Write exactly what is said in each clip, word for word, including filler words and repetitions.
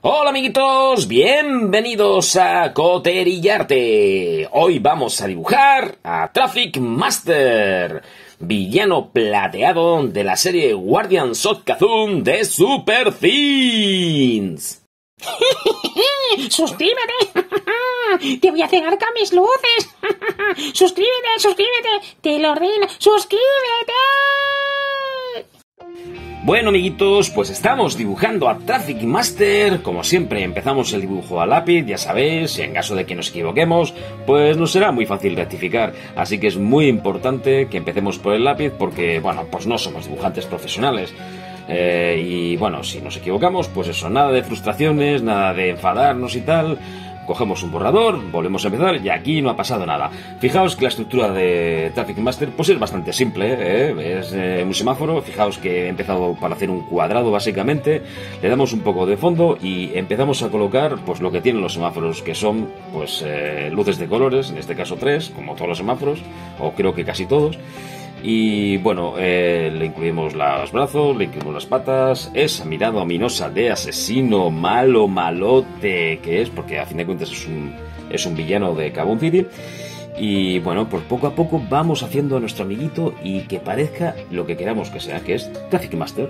Hola amiguitos, bienvenidos a Coterillarte. Hoy vamos a dibujar a Traffic Master, villano plateado de la serie Guardians of Kazun de Super Things. ¡Suscríbete! ¡Te voy a hacer arca mis luces! ¡Suscríbete, suscríbete! ¡Te lo ordeno! ¡Suscríbete! Bueno amiguitos, pues estamos dibujando a Traffic Master. Como siempre empezamos el dibujo a lápiz, ya sabéis, en caso de que nos equivoquemos, pues nos será muy fácil rectificar. Así que es muy importante que empecemos por el lápiz porque, bueno, pues no somos dibujantes profesionales. Eh, y bueno, si nos equivocamos, pues eso, nada de frustraciones, nada de enfadarnos y tal. Cogemos un borrador, volvemos a empezar y aquí no ha pasado nada. Fijaos que la estructura de Traffic Master pues es bastante simple, ¿eh? Es eh, un semáforo. Fijaos que he empezado para hacer un cuadrado básicamente. Le damos un poco de fondo y empezamos a colocar pues lo que tienen los semáforos, que son pues eh, luces de colores, en este caso tres, como todos los semáforos, o creo que casi todos. Y bueno, eh, le incluimos los brazos, le incluimos las patas, esa mirada ominosa de asesino malo, malote que es, porque a fin de cuentas es un, es un villano de Kaboom City. Y bueno, pues poco a poco vamos haciendo a nuestro amiguito y que parezca lo que queramos que sea, que es Traffic Master.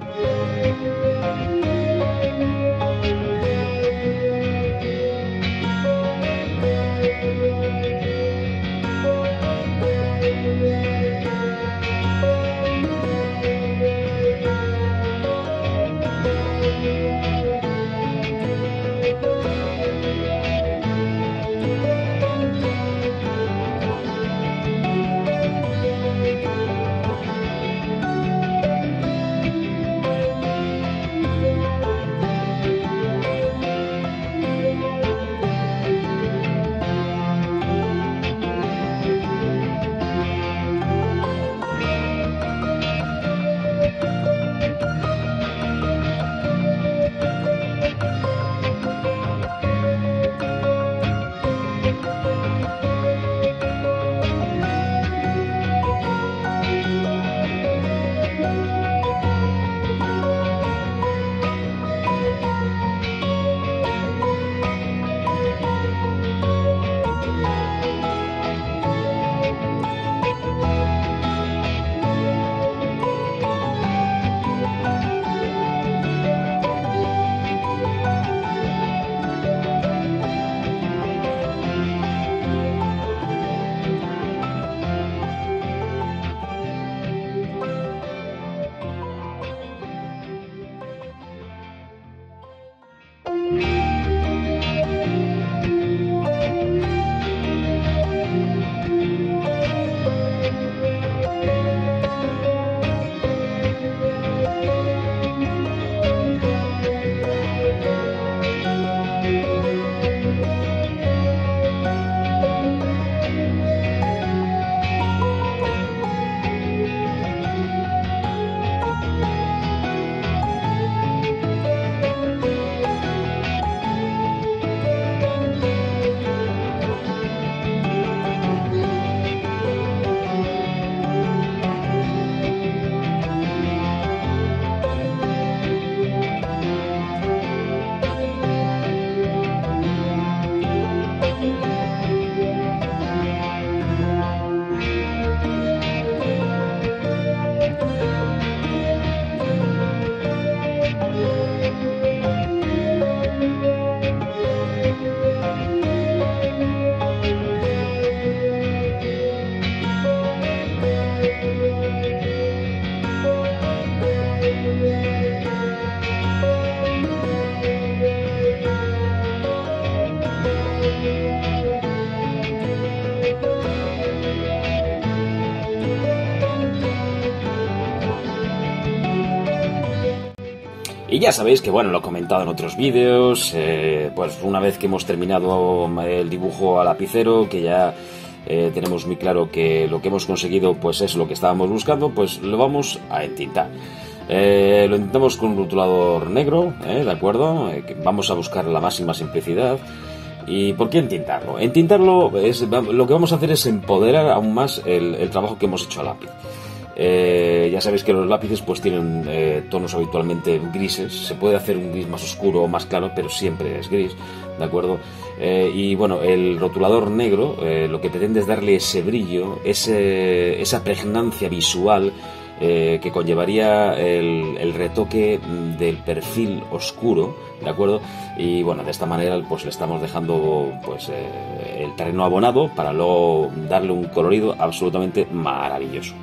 Y ya sabéis que, bueno, lo he comentado en otros vídeos, eh, pues una vez que hemos terminado el dibujo a lapicero, que ya eh, tenemos muy claro que lo que hemos conseguido pues es lo que estábamos buscando, pues lo vamos a entintar. Eh, lo intentamos con un rotulador negro, ¿eh? ¿De acuerdo? Eh, que vamos a buscar la máxima simplicidad. ¿Y por qué entintarlo? Entintarlo es, lo que vamos a hacer es empoderar aún más el, el trabajo que hemos hecho a lápiz. Eh, ya sabéis que los lápices pues tienen eh, tonos habitualmente grises. Se puede hacer un gris más oscuro o más claro, pero siempre es gris, ¿de acuerdo? Eh, y bueno, el rotulador negro eh, lo que pretende es darle ese brillo, ese, esa pregnancia visual eh, que conllevaría el, el retoque del perfil oscuro, ¿de acuerdo? Y bueno, de esta manera pues le estamos dejando pues eh, el terreno abonado para luego darle un colorido absolutamente maravilloso.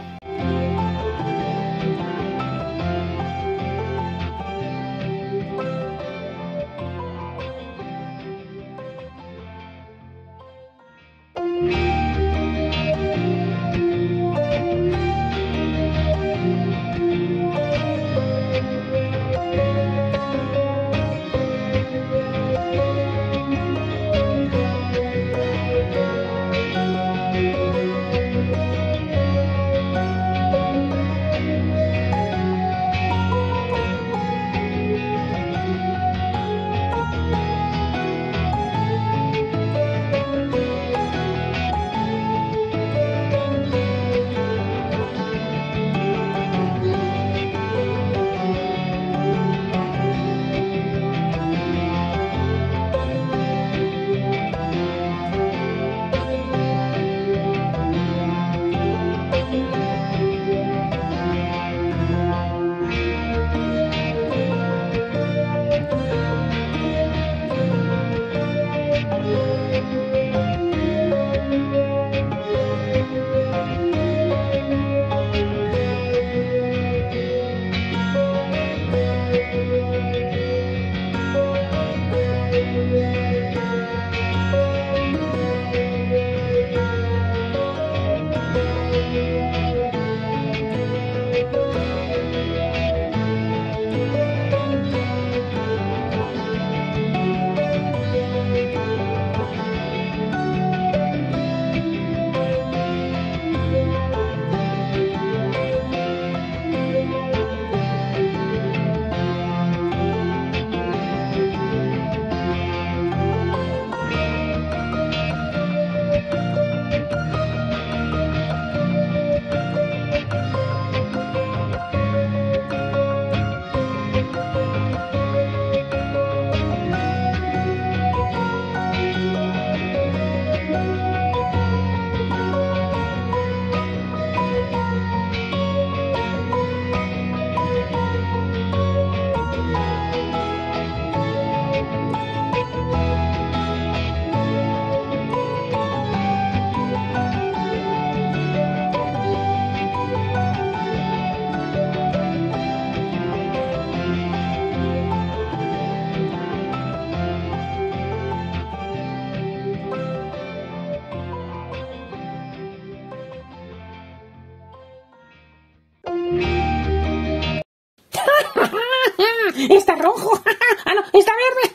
Está rojo. Ah, no, está verde.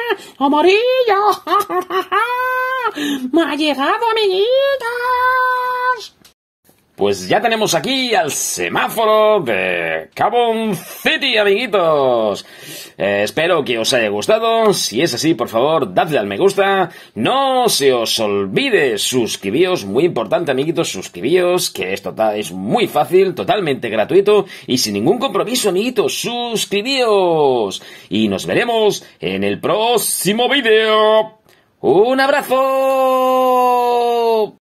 Amarillo. Me ha llegado, amiguitos. Pues ya tenemos aquí al semáforo de Carbon City, amiguitos. Eh, espero que os haya gustado. Si es así, por favor, dadle al me gusta. No se os olvide suscribíos, muy importante, amiguitos, suscribíos, que esto es muy fácil, totalmente gratuito y sin ningún compromiso, amiguitos, suscribíos. Y nos veremos en el próximo vídeo. ¡Un abrazo!